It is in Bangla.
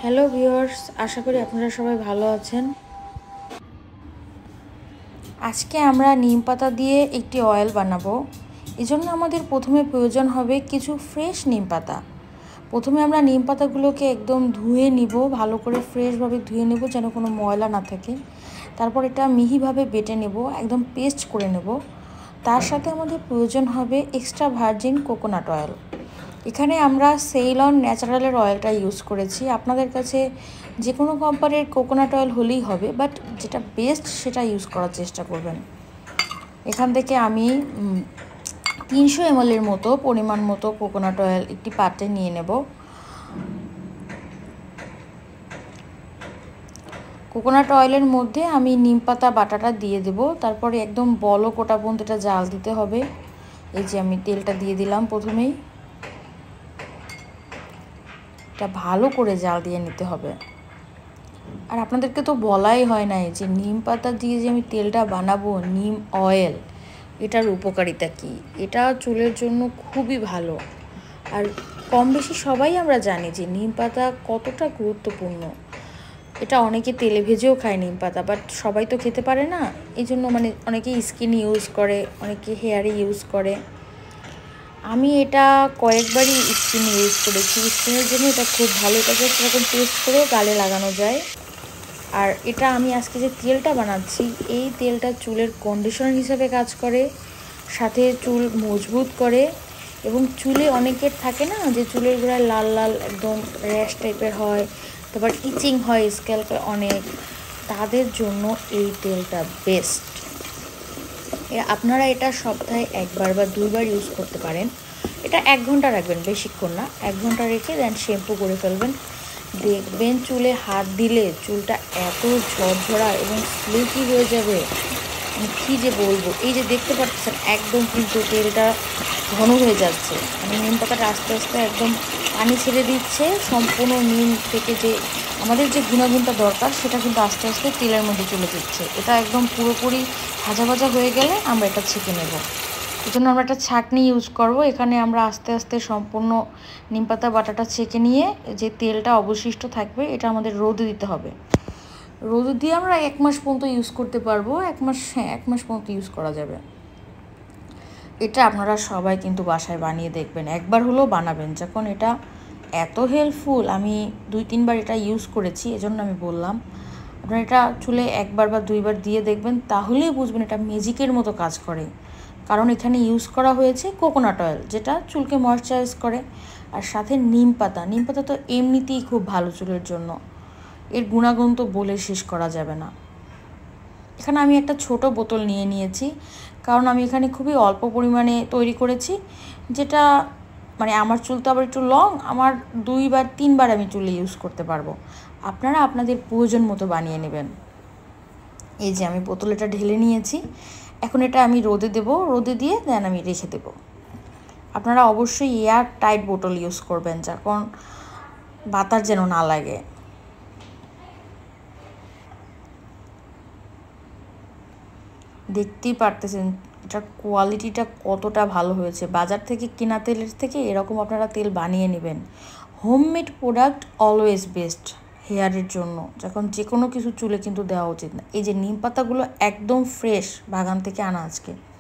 হ্যালো ভিউয়ার্স, আশা করি আপনারা সবাই ভালো আছেন। আজকে আমরা নিম পাতা দিয়ে একটি অয়েল বানাবো। এজন্য আমাদের প্রথমে প্রয়োজন হবে কিছু ফ্রেশ নিম পাতা। প্রথমে আমরা নিম পাতাগুলোকে একদম ধুয়ে নিব, ভালো করে ফ্রেশভাবে ধুয়ে নেব যেন কোনো ময়লা না থাকে। তারপর এটা মিহিভাবে বেটে নেব, একদম পেস্ট করে নেব। তার সাথে আমাদের প্রয়োজন হবে এক্সট্রা ভার্জিন কোকোনাট অয়েল। এখানে আমরা সেইলন ন্যাচারালের অয়েলটা ইউজ করেছি। আপনাদের কাছে যে কোনো কোম্পানির কোকোনাট অয়েল হলেই হবে, বাট যেটা বেস্ট সেটা ইউজ করার চেষ্টা করবেন। এখান থেকে আমি 300 ml মতো পরিমাণ মতো কোকোনাট অয়েল একটি পাত্রে নিয়ে নেব। কোকোনাট অয়েলের মধ্যে আমি নিম পাতা বাটাটা দিয়ে দেব। তারপরে একদম বলো কোটা পর্যন্ত এটা জাল দিতে হবে। এই যে আমি তেলটা দিয়ে দিলাম প্রথমেই। এটা ভালো করে জাল দিয়ে নিতে হবে। আর আপনাদেরকে তো বলাই হয় নাই যে নিম পাতা দিয়ে যে আমি তেলটা বানাবো, নিম অয়েল, এটার উপকারিতা কী। এটা চুলের জন্য খুবই ভালো। আর কম বেশি সবাই আমরা জানি যে নিম পাতা কতটা গুরুত্বপূর্ণ। এটা অনেকে তেলে ভেজেও খায় নিম পাতা, বাট সবাই তো খেতে পারে না। এই জন্য অনেকে স্কিন ইউজ করে, অনেকে হেয়ারে ইউজ করে। আমি এটা কয়েকবারই স্কিন ইউজ করেছি। স্কিনের জন্য এটা খুব ভালো। এটা জাস্ট এরকম পেস্ট করেও গালে লাগানো যায়। আর এটা আমি আজকে যে তেলটা বানাচ্ছি, এই তেলটা চুলের কন্ডিশনার হিসেবে কাজ করে, সাথে চুল মজবুত করে। এবং চুলে অনেকের থাকে না যে চুলের গোড়ায় লাল লাল একদম র্যাশ টাইপের হয়, তারপর ইচিং হয় স্ক্যাল্পে অনেক, তাদের জন্য এই তেলটা বেস্ট। আপনারা এটা সপ্তাহে 1 বার বা 2 বার ইউজ করতে পারেন। এটা 1 ঘন্টা রাখবেন, বেশিক্ষণ না, 1 ঘন্টা রেখে দেন শ্যাম্পু করে ফেলবেন। দেখবেন চুলে হাত দিলে চুলটা এত ঝরঝরা এবং সিল্কি হয়ে যাবে, আমি কী যে বলবো। এই যে দেখতে পাচ্ছেন একদম কিন্তু তেলটা ঘন হয়ে যাচ্ছে। আমি নিম পাতাটা আস্তে আস্তে একদম পানি ছেড়ে দিচ্ছে। সম্পূর্ণ নিম থেকে যে আমাদের যে গুণাগুণটা দরকার সেটা কিন্তু আস্তে আস্তে তেলের মধ্যে চলে যাচ্ছে। এটা একদম পুরোপুরি ভাজা ভাজা হয়ে গেলে আমরা এটা ছেঁকে নেব। এই জন্য আমরা একটা ছাঁকনি ইউজ করব। এখানে আমরা আস্তে আস্তে সম্পূর্ণ নিম পাতা বাটাটা ছেঁকে নিয়ে যে তেলটা অবশিষ্ট থাকবে এটা আমাদের রোদে দিতে হবে। রোদে দিয়ে আমরা 1 মাস পর্যন্ত ইউজ করতে পারবো। 1 মাস, হ্যাঁ 1 মাস পর্যন্ত ইউজ করা যাবে। এটা আপনারা সবাই কিন্তু বাসায় বানিয়ে দেখবেন, একবার হলেও বানাবেন। যখন এটা এত হেল্পফুল, আমি 2-3 বার এটা ইউজ করেছি, এজন্য আমি বললাম। আপনারা এটা চুলে 1 বার বা 2 বার দিয়ে দেখবেন, তাহলেই বুঝবেন এটা ম্যাজিকের মতো কাজ করে। কারণ এখানে ইউজ করা হয়েছে কোকোনাট অয়েল, যেটা চুলকে ময়েশ্চারাইজ করে, আর সাথে নিম পাতা। নিম পাতা তো এমনিতেই খুব ভালো চুলের জন্য, এর গুণাগুণ তো বলে শেষ করা যাবে না। এখানে আমি একটা ছোট বোতল নিয়ে নিয়েছি, কারণ আমি এখানে খুবই অল্প পরিমাণে তৈরি করেছি। যেটা আমার চুল তো আবার একটু লং, আমার 2 বার 3 বার আমি চুলে ইউজ করতে পারবো। আপনারা আপনাদের প্রয়োজন মতো বানিয়ে নেবেন। এই যে আমি বোতলটা ঢেলে নিয়েছি। এখন এটা আমি রোদে দেব, রোদে দিয়ে দেন আমি রেখে দেব। আপনারা অবশ্যই এয়ার টাইট বোতল ইউজ করবেন, যখন বাতাস যেন না লাগে। দেখতেই পারতেছেন এটার কোয়ালিটিটা কতটা ভালো হয়েছে। বাজার থেকে কেনা তেলের থেকে এরকম আপনারা তেল বানিয়ে নেবেন। হোমমেড প্রোডাক্ট অলওয়েজ বেস্ট হেয়ারের জন্য, যখন যে কোনো কিছু চুলে কিন্তু দেওয়া উচিত না। এই যে নিম পাতাগুলো একদম ফ্রেশ বাগান থেকে আনা আজকে।